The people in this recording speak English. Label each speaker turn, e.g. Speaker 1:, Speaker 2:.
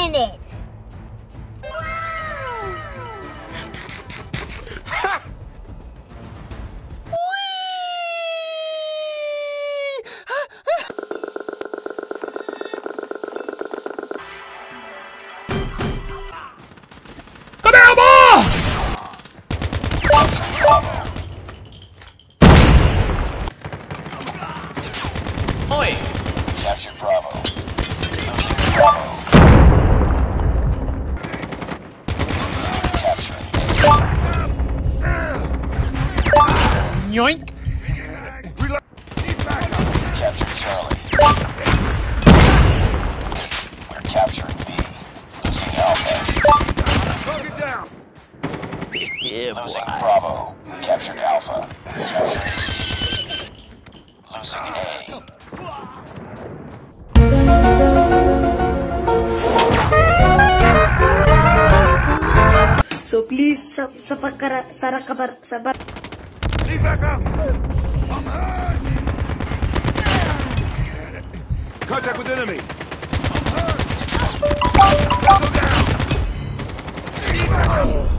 Speaker 1: minute.
Speaker 2: Oi!
Speaker 3: Captured Bravo. Losing Bravo. Capturing A.
Speaker 2: Yoink!
Speaker 3: Captured Charlie. We're capturing B. Losing Alpha. Losing Bravo. Captured Alpha. Capturing C. Losing A.
Speaker 4: So please, sabar.
Speaker 5: Need backup! I'm hurt! Contact with enemy! I'm hurt! Go down! Need backup!